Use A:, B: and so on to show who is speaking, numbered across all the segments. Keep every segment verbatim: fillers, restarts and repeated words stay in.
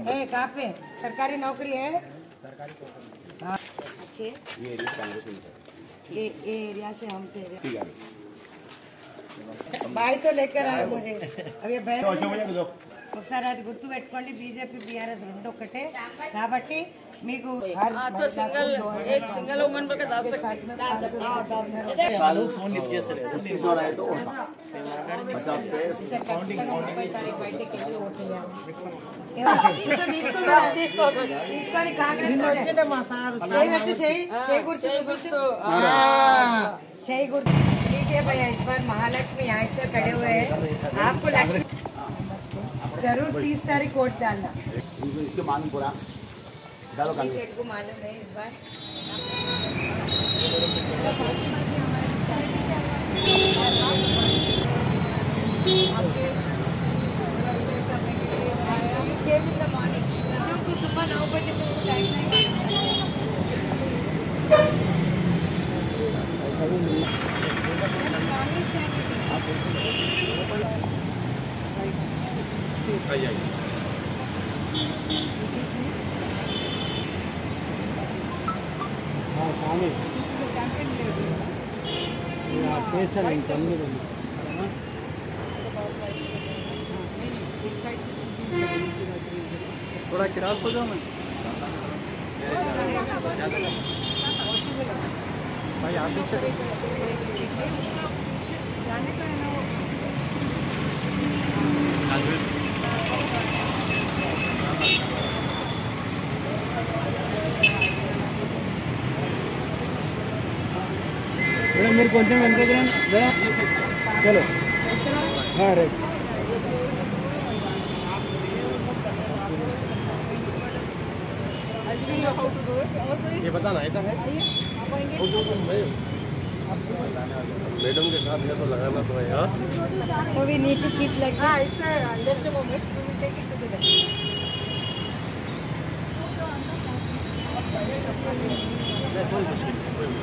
A: है कहाँ पे सरकारी नौकरी है? हाँ अच्छे
B: ये कांग्रेस में
A: ये एरिया से हम थे भाई तो लेकर आए मुझे अब ये बहन ఒకసారి అది గుర్తు పెట్టుకోండి బీజేపీ బీఆర్ఎస్ రెండు ఒకటే కాబట్టి మీకు
C: तो सिंगल एक सिंगल वुमन को डाल सकते
B: चालू फोन लिफ्ट చేస్తారు तीस और आए तो पचास पे
A: ముప్పై తారీఖు బయటికి వెళ్ళి ఓటు వేయాలి తీసుకొని కాంగ్రెస్ చేయి పెట్టి చేయి చేయి గుర్తు చేయి గుర్తు लीजिए भैया इस बार महालक्ष्मी यहाँ से खड़े हुए हैं आपको लक्ष्मी जरूर तीस तारीख वोट डालना
B: इसके मालूम पूरा डालो कांग्रेस
A: को मालूम है इस बार सुबह नौ बजे तो टाइम नहीं
D: आई आई हाँ स्वामी कैसा नहीं करने को थोड़ा क्रॉस हो जाओ मैं भाई आप पीछे जाने का है ना मेरे కొంచెం వెనక चलो हाँ राइट ये बताना ऐसा है मैडम के साथ है तो लगाना तो है यार
A: so we need to keep like
C: हाँ इससे just a moment we will take it together
D: कोई मुश्किल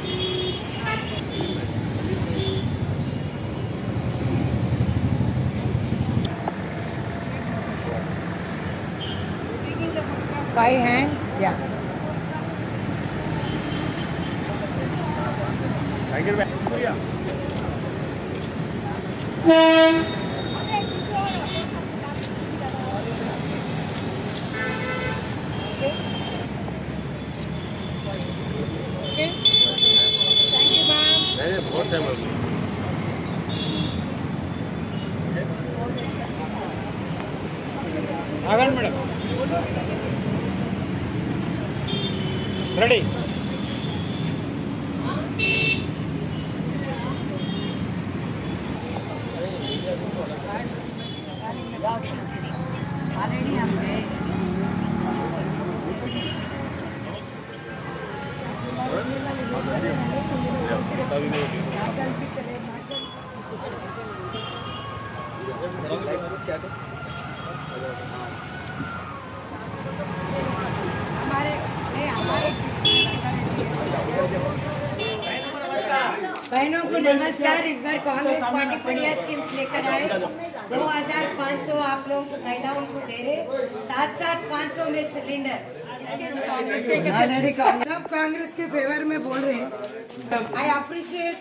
A: five hands yeah
D: टाइगर बैठ बहुत टाइम आगन मैडम रेडी
A: already हम गए हमारे हमारे बहनों को नमस्कार। इस बार कांग्रेस पार्टी बढ़िया स्कीम्स लेकर आए। दो हजार पाँच सौ आप लोगों को महिलाओं को दे रहे, साथ साथ पाँच सौ में सिलेंडर। सब कांग्रेस के फेवर में बोल रहे हैं। I appreciate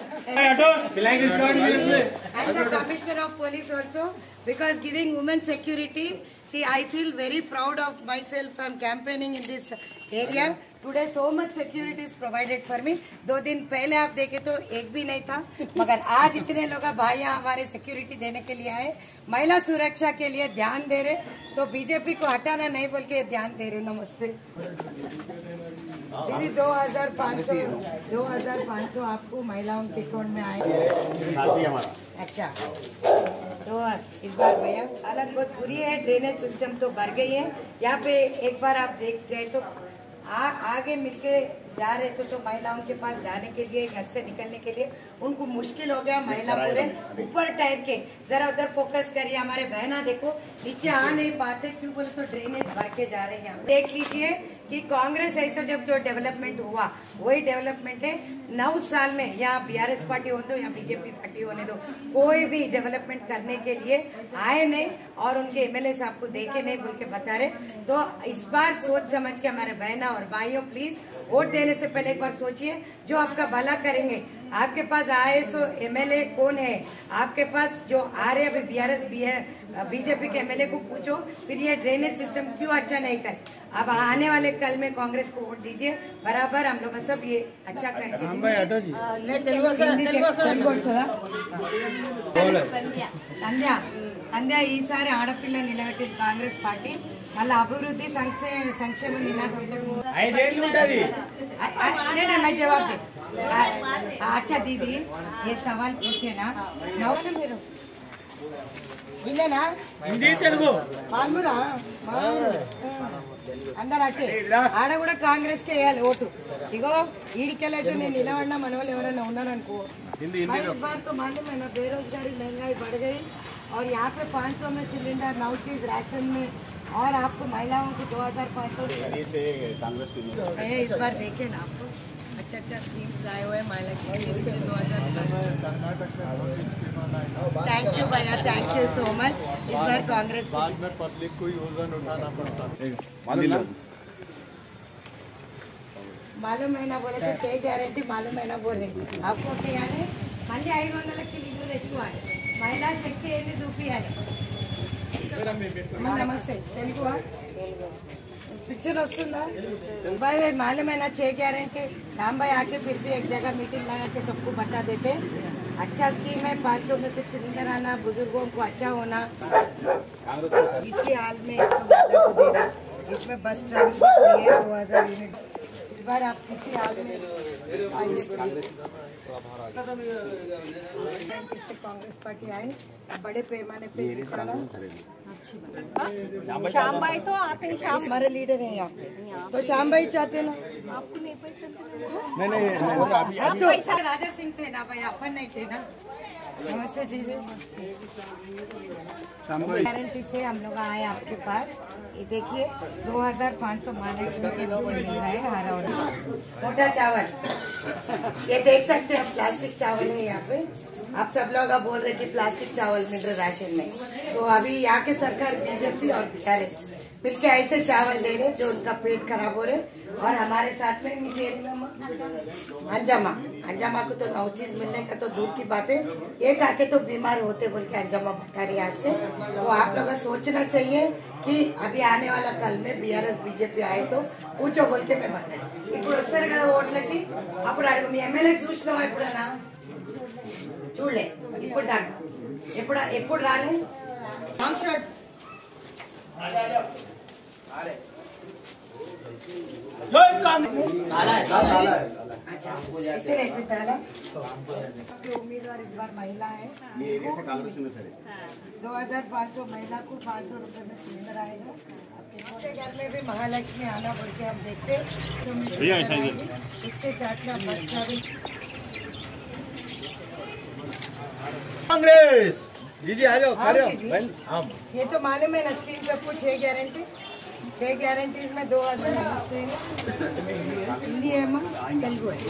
A: and the Commissioner of Police also because giving women security. See, I feel very proud of myself. I'm campaigning in this area. Today so much security is provided for me. दो दिन पहले आप देखे तो एक भी नहीं था, मगर आज इतने लोग भाइयाँ हमारे सिक्योरिटी देने के लिए आए, महिला सुरक्षा के लिए ध्यान दे रहे। तो बीजेपी को हटाना नहीं बोल के ध्यान दे रहे। नमस्ते दीदी। दो हजार पाँच सौ दो हजार पाँच सौ आपको महिलाओं के अकाउंट में आए। अच्छा, तो इस बार भैया हालत बहुत बुरी है, ड्रेनेज सिस्टम तो भर गई है। यहाँ पे एक बार आप देख गए तो आ, आगे मिलके जा रहे थे तो महिलाओं के पास जाने के लिए, घर से निकलने के लिए उनको मुश्किल हो गया। महिला पूरे ऊपर टायर के, जरा उधर फोकस करिए। हमारे बहना देखो नीचे आ नहीं पाते, क्यों बोले तो ड्रेनेज भर के जा रहे हैं। यहाँ देख लीजिए कि कांग्रेस ऐसा जब जो डेवलपमेंट हुआ वही डेवलपमेंट है। नौ साल में या बीआरएस पार्टी होने दो या बीजेपी पार्टी होने दो, कोई भी डेवलपमेंट करने के लिए आए नहीं और उनके एमएलए साहब को देखे नहीं बोल के बता रहे। तो इस बार सोच समझ के हमारे बहना और भाइयों प्लीज वोट देने से पहले एक बार सोचिए, जो आपका भला करेंगे। आपके पास आए सो एमएलए कौन है, आपके पास जो आ रहे अभी बीआरएस भी है बीजेपी के एमएलए को पूछो, फिर ये ड्रेनेज सिस्टम क्यों अच्छा नहीं करे। अब आने वाले कल में कांग्रेस को वोट दीजिए, बराबर हम लोग सब ये अच्छा करेंगे। సంధ్య సంధ్య ఈసారి ఆడపిల్ల నిలబెట్టింది కాంగ్రెస్ పార్టీ, మళ్ళీ అభివృద్ధి సంక్షే సంక్షేమ నినాదంతో मैं जवाब दे। अच्छा दीदी ये सवाल पूछे ना नौकरी మీరు వినేనా
B: हिंदी तेलुगु
A: మామూరా అందరు అట్టే ఆడ కూడా కాంగ్రెస్ కే వేయాలి ఓటు। ఇగో ఈడికెళ్ళైతే నేను నిలబడినా మన వాళ్ళు ఎవరైనా ఉన్నారనుకో, इस बार तो मालूम है ना बेरोजगारी महंगाई बढ़ गई और यहाँ पे पाँच सौ में सिलेंडर नौ चीज राशन में, और आपको महिलाओं को दो हजार पाँच सौ इस बार देखे ना आपको अच्छा अच्छा स्कीम्स लाए हुए महिला के दो हजार। थैंक यू भैया, थैंक यू सो मच। इस बार कांग्रेस
D: बाद में पब्लिक को योजना उठाना पड़ता है।
A: मालूम है ना बोले तो छह गारंटी मालूम है ना बोले आपको చేయాలి మళ్ళీ ఐదు వందలకి లీటర్ తెచ్చుకోవాలి। మహిళా శక్తి ఏంటి చూపియాలి। नमस्ते తెలుగు पिक्चर वस्तुंदा भाई भाई मालूम है ना छह गारंटी राम भाई आके फिर भी एक जगह मीटिंग लगा के सबको बता देते। अच्छा स्कीम है, पाँच सौ में से सिलेंडर आना, बुजुर्गों को अच्छा होना, इसी हाल में एक सौ महिला को देना, इसमें बस ट्रैवल फ्री है दो हजार यूनिट। इस बार आप किसी हाल में कांग्रेस पार्टी आए बड़े पैमाने पे
C: श्याम भाई तो आते ही शाम
A: हमारे लीडर हैं यहाँ पे, तो श्याम भाई चाहते ना
C: आपको नहीं पहचानते
B: नहीं नहीं
A: अब तो राजा सिंह थे ना भाई, अपन नहीं थे ना। नमस्ते जी जी, गारंटी से हम लोग आए आपके पास। ये देखिए दो हजार पाँच सौ महालक्ष्मी के नीचे मिल रहा है हरा और मोटा चावल। ये देख सकते हैं प्लास्टिक चावल है यहाँ पे। आप सब लोग अब बोल रहे कि प्लास्टिक चावल मिल रहे राशन में, तो अभी यहाँ के सरकार बीजेपी और बीआरएस मिलके ऐसे चावल दे रहे जो उनका पेट खराब हो रहे। और हमारे साथ में अंजमा अंजमा को तो नौ चीज मिलने का तो दूर की बात है, एक आके तो बीमार होते बोल के अंजमा बता रही यहाँ से। तो आप लोग सोचना चाहिए कि अभी आने वाला कल में बीआरएस बीजेपी आए तो पूछो बोल के मैं बताए। ఇప్పుడు వస్తారు కదా ఓట్లకి, అప్పుడు అడుగు మీ ఎమ్మెల్యే చూసినావా ఎప్పుడన్నా? చూడలే ఇప్పుడు దాకా, ఎప్పుడు ఎప్పుడు రాలే లాంగ్ షాట్ ऐसे रहते ताला। उम्मीदवार इस बार महिला है, दो हजार पाँच सौ महिला को पाँच सौ रूपये में सिलेंडर आएगा। आपके घर में भी महालक्ष्मी आना बोल के हम देखते हैं, इसके साथ में
B: कांग्रेस जी जी आ जाओ खा रहे हो।
A: ये तो मालूम है ना स्कीम सबको छह गारंटी, छह गारंटीज में दो हजार हिंदी है माँ तेलुगु है।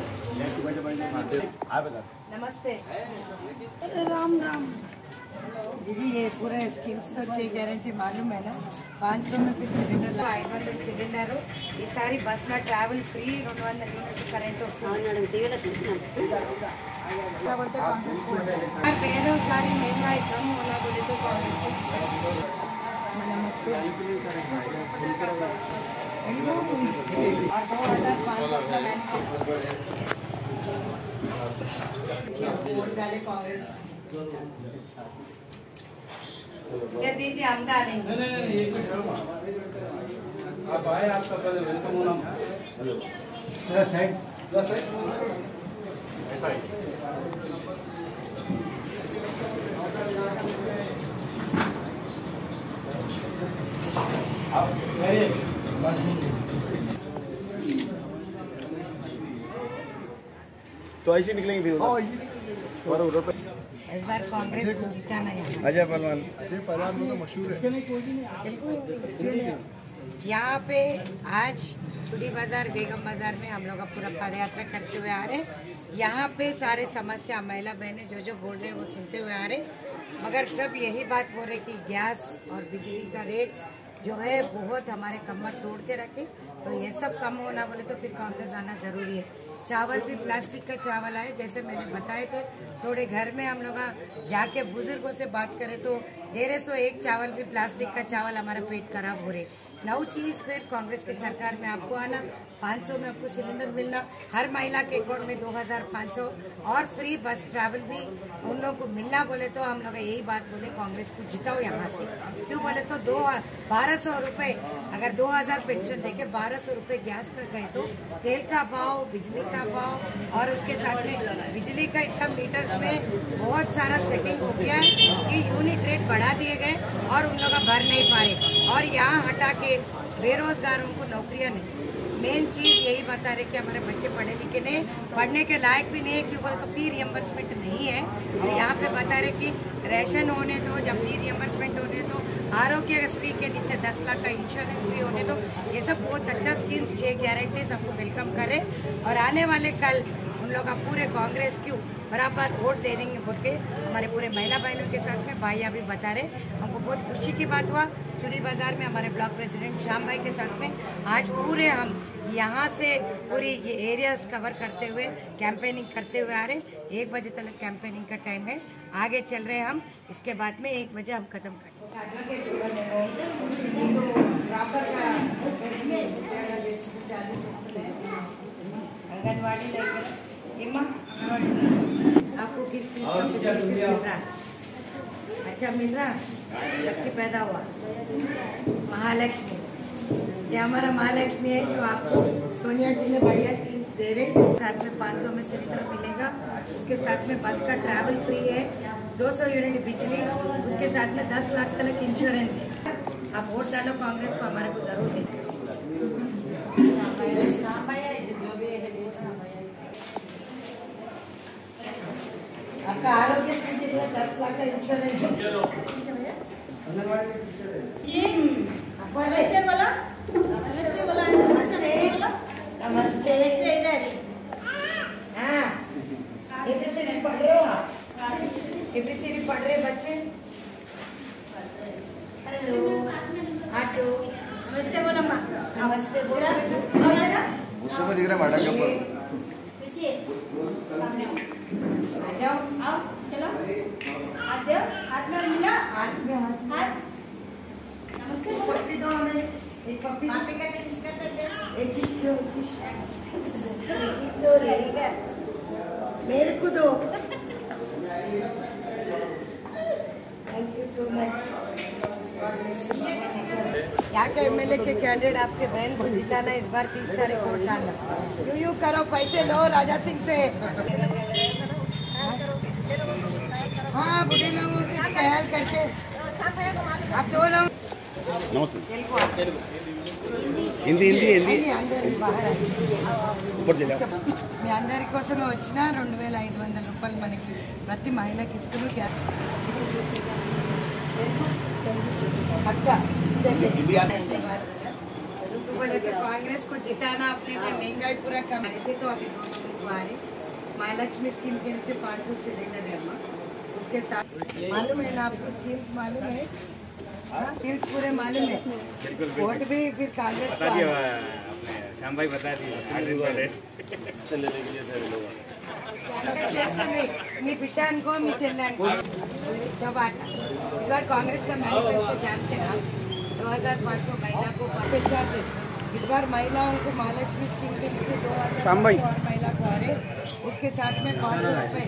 A: नमस्ते राम राम दीदी, ये पूरा स्कीम्स तो छह गारंटी मालूम है ना। पाँच सौ में फिर सिलेंडर ఐదు వందల సిలిండర్ ఈసారి బస్ లో ట్రావెల్ ఫ్రీ రెండు వందల యూనిట్ కరెంట్ వస్తుంది। बेरोजगारी महंगाई कम होना बोले तो कांग्रेस को। नमस्ते और दो हजार पाँच सौ का वोट डाले कांग्रेस क्या दीजिए हम डालेंगे।
E: आप आए, आपका पहले वेलकम होना। ऐसा ही
B: तो ऐसे निकलेंगे फिर उधर।
A: इस बार कांग्रेस को जिताना है।
B: अजय पहलवान
D: अजय पहलवान तो मशहूर है।
A: बिल्कुल यहाँ पे आज चूड़ी बाजार बेगम बाजार में हम लोग पूरा पद यात्रा करते हुए आ रहे। यहाँ पे सारे समस्या महिला बहनें जो जो बोल रहे हैं वो सुनते हुए आ रहे, मगर सब यही बात बोल रहे कि गैस और बिजली का रेट्स जो है बहुत हमारे कमर तोड़ के रखे, तो ये सब कम होना बोले तो फिर कांग्रेस आना जरूरी है। चावल भी प्लास्टिक का चावल है, जैसे मैंने बताए थे। थोड़े घर में हम लोग जाके बुजुर्गों से बात करें तो डेढ़ सौ एक चावल भी प्लास्टिक का चावल, हमारा पेट खराब हो रहे। नौ चीज फिर कांग्रेस की सरकार में आपको आना, पाँच सौ में आपको सिलेंडर मिलना, हर महिला के अकाउंट में दो हजार पाँच सौ और फ्री बस ट्रैवल भी उन लोगों को मिलना बोले तो हम लोग यही बात बोले कांग्रेस को जिताओ यहाँ से। क्यों बोले तो दो बारह सौ रुपए अगर दो हजार पेंशन देके बारह सौ रुपए गैस का गए तो तेल का भाव, बिजली का भाव और उसके साथ में बिजली का इतना मीटर्स में बहुत सारा सेटिंग हो गया है कि यूनिट रेट बढ़ा दिए गए और उन लोग भर नहीं पा रहे और यहाँ हटा के बेरोजगारों को नौकरियां नहीं। मेन चीज यही बता रहे कि हमारे बच्चे पढ़े लिखे नहीं, पढ़ने के लायक भी नहीं है, क्यों बोले तो फी रियम्बर्समेंट नहीं है। और यहाँ पे बता रहे कि रेशन होने दो, जब फी रियम्बर्समेंट होने दो, आरोग्यश्री के नीचे दस लाख का इंश्योरेंस भी होने दो। ये सब बहुत अच्छा स्कीम्स, छह गारंटी सबको वेलकम करे और आने वाले कल उन लोग पूरे कांग्रेस क्यों बराबर वोट दे देंगे बोल के हमारे पूरे महिला बहनों के साथ में भाई अभी बता रहे। हमको बहुत खुशी की बात हुआ, चूड़ी बाजार में हमारे ब्लॉक प्रेसिडेंट श्याम भाई के साथ में आज पूरे हम यहाँ से पूरी ये एरियाज कवर करते हुए कैंपेनिंग करते हुए आ रहे। एक बजे तक कैंपेनिंग का टाइम है, आगे चल रहे हम, इसके बाद में एक बजे हम खत्म करेंगे। आंगनवाड़ी आपको किस चीज का मिल रहा? अच्छा मिल रहा, बच्चे पैदा हुआ। महालक्ष्मी, ये हमारा महालक्ष्मी है जो आपको सोनिया जी ने बढ़िया स्कीम्स दे रहे। साथ में पाँच सौ में सिलेंडर मिलेगा, उसके साथ में बस का ट्रैवल फ्री है, दो सौ यूनिट बिजली, उसके साथ में दस लाख तक इंश्योरेंस है। आप वोट डालो कांग्रेस को, हमारे को जरूर दें। आपका आरोग्य के लिए दस लाख का इंश्योरेंस है। नमस्ते बोला, नमस्ते बोला, नमस्ते नमस्ते इधर। हाँ, एबीसीडी पढ़ रहे हो आप? एबीसीडी पढ़ रहे बच्चे? हेलो, आटो, नमस्ते बोला माँ, नमस्ते बोला।
D: गुस्से में दिख रहा है मैडम के ऊपर।
A: आ जाओ, आओ, चलो, हाथ दो, हाथ में मिला, हाथ में हाथ, हाथ। नमस्ते पप्पी दो हमें, एक पप्पी पापी का किस करते थे? एक किस दो, किस किस दो रहेगा, मेरे को दो। Thank you so much. यहाँ के एमएलए के कैंडिडेट आपके बहन को जिताना, इस बार तीस तारीख को वोट डालना। यूं यूं करो, पैसे लो राजा सिंह से। हाँ, बुढ़े लोगों के ख्याल करके आप दो लोग।
B: नमस्ते। हिंदी हिंदी हिंदी
A: అందరి బాగా
B: ऊपर चला।
A: మీ అందరి కోసమే వచ్చిన రెండు వేల ఐదు వందల రూపాయలు మనకి ప్రతి మహిళకి ఇస్తున్నారు क्या पक्का चलिए। बोले तो कांग्रेस को जिताना, अपने में महंगाई पूरा कम थे तो अभी हमारे महालक्ष्मी स्कीम के नीचे पाँच सौ सिलेंडर है अम्मा, उसके साथ मालूम है ना आपको स्कीम्स मालूम है? स्कीम्स पूरे मालूम है। वोट भी फिर कांग्रेस को
E: श्याम भाई बता दिए
A: మీ బిడ్డ అనుకో, మీ చెల్లి అనుకో, सब आता। इस बार कांग्रेस का मैनिफेस्टो जानते हैं आप, दो हजार पाँच सौ महिला को पहचानते। इस बार महिलाओं को महालक्ष्मी स्कीम के नीचे दो हजार और महिला को आ रहे, उसके साथ में पाँच सौ रुपए।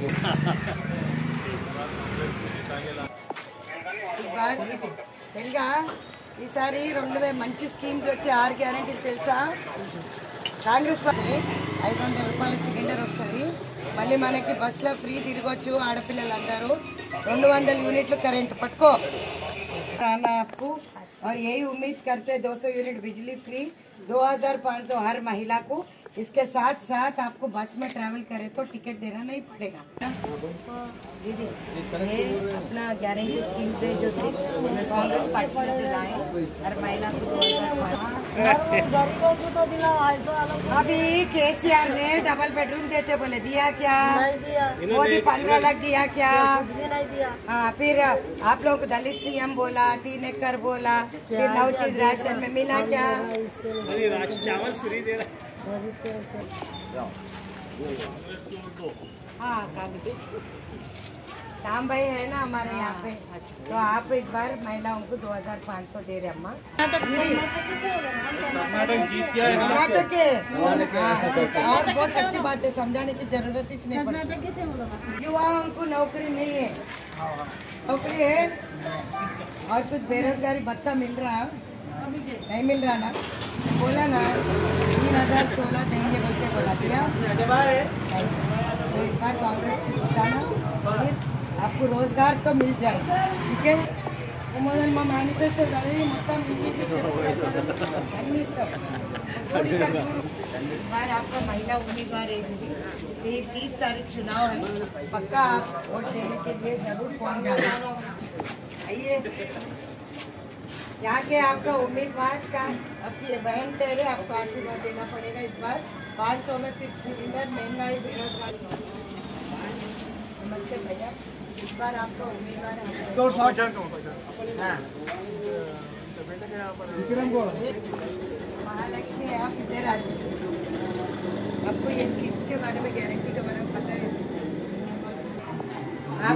A: इस बार తెలుగా ఈసారి రెండు వే మంచి స్కీమ్స్ వచ్చి ఆరు గ్యారెంటీలు తెలుసా? కాంగ్రెస్ పార్టీ ఐదు వందల రూపాయల సిలిండర్ వస్తుంది, మళ్ళీ మనకి బస్సులో ఫ్రీ తిరగొచ్చు ఆడపిల్లలందరూ, రెండు వందల యూనిట్లు కరెంట్ పట్టుకో आना आपको। और यही उम्मीद करते दो सौ यूनिट बिजली फ्री, दो हजार पाँच सौ हर महिला को। इसके साथ साथ आपको बस में ट्रैवल करे तो टिकट देना नहीं पड़ेगा। दीदी ये अपना गारंटी स्कीम से जो सिक्स कांग्रेस पार्टी ने लाए, हर महिला को दो हजार
C: गरीबों को तो दिला ऐसा अलग
A: अभी केसीआर ने डबल बेडरूम देते बोले, दिया क्या?
C: नहीं दिया,
A: वो भी पंद्रह लाख दिया क्या?
C: कुछ भी नहीं दिया।
A: हाँ, फिर आप लोग को दलित सीएम बोला, तीन एकड़ बोला, फिर नौ चीज राशन में मिला क्या?
B: चावल फ्री दे रहा
A: हाँ, श्याम भाई है ना हमारे यहाँ पे, तो आप इस बार महिलाओं को दो हजार पाँच सौ दे रहे अम्मा।
B: कर्नाटक जीत गया है।
A: कर्नाटक है, हाँ, और बहुत अच्छी बात है, समझाने की जरूरत ही नहीं पड़ती। युवाओं को नौकरी नहीं है, नौकरी है और कुछ बेरोजगारी भत्ता मिल रहा नहीं मिल रहा ना, बोला ना तीन हजार सोलह देंगे बोल के बोला, दिया तो इस बार कांग्रेस को जिताना, फिर आपको रोजगार तो मिल जाए, ठीक है? मोदन में मैनिफेस्टो మొత్తం इस बार आपका महिला उम्मीदवार है, तीस तारीख चुनाव है, पक्का आप वोट देने के लिए जरूर पहुंच जाना। आइए, यहाँ के आपका उम्मीदवार का आपकी बहन तेरे आपको आशीर्वाद देना पड़ेगा इस बार। पाँच सौ में फिक्स सिलेंडर, महंगाई, बेरोजगारी। नमस्ते भैया, इस बार आपका उम्मीदवार है महालक्ष्मी है, आप इधर आ जाइए। आपको ये स्कीम्स के बारे में, गारंटी के बारे में पता है? आप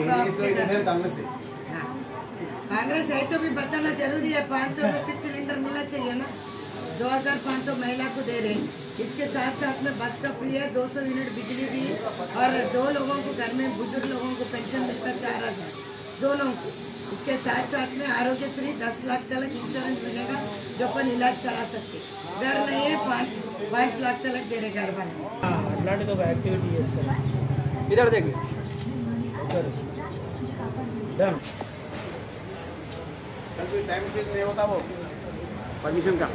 A: कांग्रेस है तो भी बताना जरूरी है। पाँच सौ में फिक्स सिलेंडर मिलना चाहिए ना, दो हजार पाँच सौ महिला को दे रहे हैं। इसके साथ साथ में बस का फ्री है, दो सौ यूनिट बिजली भी, और दो लोगों को घर में बुजुर्ग लोगों को पेंशन मिलता चार हजार दोनों को। इसके साथ साथ में आरोग्य श्री दस लाख तक इंश्योरेंस मिलेगा, जो अपन इलाज करा सकते, डर नहीं है। पाँच पाँच लाख तक दे रहे घर बने।
B: एक्टिविटी है इधर देखिए, डन।
D: टाइम से नहीं होता वो परमिशन का।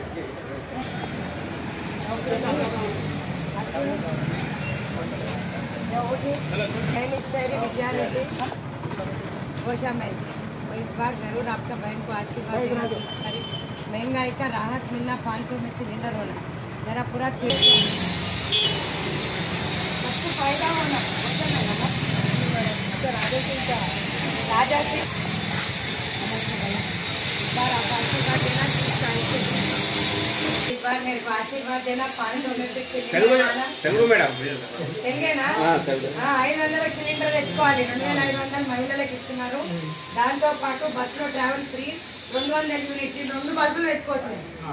A: विद्यार्थी कोशा में तो इस बार जरूर आपका बहन को आशीर्वाद देना। महंगाई का राहत मिलना, पाँच सौ में सिलेंडर होना, जरा पूरा सबको फायदा होना। राजा सिंह राजा सिंह बार आप आशीर्वाद देना, इस बार मेरे को आशीर्वाद देना। पाँच सौ में
D: తెలుగు మేడం
A: తెలుగేనా? ఐదు వందల సిలిండర్ తెచ్చుకోవాలి, రెండు వేల ఐదు వందల మహిళలకు ఇస్తున్నారు. దాంతో పాటు బస్సులో ట్రావెల్ ఫ్రీ, రెండు వందల యూనిట్, రెండు బస్సులు పెట్టుకోవచ్చు.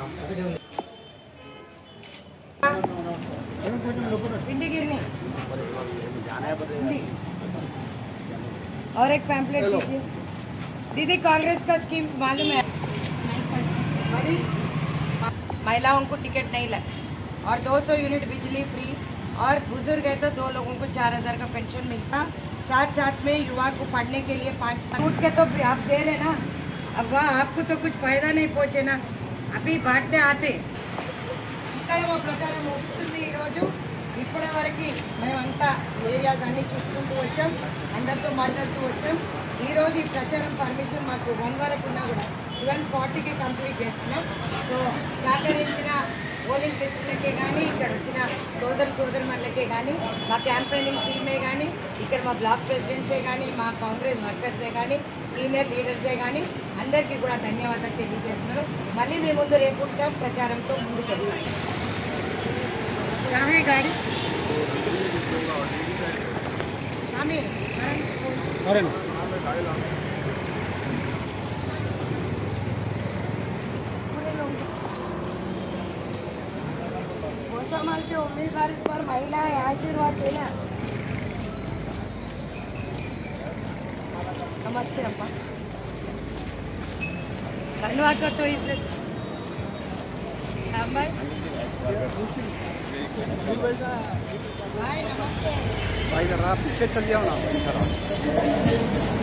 A: भिंडी गिरनी और एक पैम्पलेट लीजिए। दीदी, कांग्रेस का स्कीम मालूम है? महिलाओं को टिकट नहीं लगा, और दो सौ यूनिट बिजली फ्री, और बुजुर्ग है तो दो लोगों को चार हजार का पेंशन मिलता। साथ साथ में युवा को पढ़ने के लिए पाँच छूट के तो आप दे रहे ना, अब वह आपको तो कुछ फायदा नहीं पहुंचे ना, अभी बांटने आते। ఇక్కడ మా ప్రచారం ముగుస్తుంది ఈరోజు. ఇప్పటి వరకు మేమంతా ఏరియాస్ అన్ని చూసుకుంటూ వచ్చాం, అందరితో మాట్లాడుతూ వచ్చాం. ఈరోజు ఈ ప్రచారం పర్మిషన్ మాకు వన్ వరకు ఉన్నా కూడా ట్వెల్వ్ ఫార్టీకి కంప్లీట్ చేస్తున్నాం. సో సహకరించిన పోలింగ్ మిత్రులకే కానీ, ఇక్కడ వచ్చిన సోదరు సోదరుమణులకే కానీ, మా క్యాంపెయినింగ్ టీమే కానీ, ఇక్కడ మా బ్లాక్ ప్రెసిడెంట్సే కానీ, మా కాంగ్రెస్ వర్కర్సే కానీ, సీనియర్ లీడర్సే కానీ అందరికీ కూడా ధన్యవాదాలు తెలియజేస్తున్నారు. మళ్ళీ మీ ముందు రేపు ఉంటాం ప్రచారంతో ముందుకు వెళ్తాం. कहाँ है गाड़ी? आमिर अरे कोशामाल के उम्मीदवार इस पर महिला है, आशीर्वाद देना। नमस्ते अम्मा, धन्यवाद का तो इस
B: भाई जरा पीछे चल जाओ ना।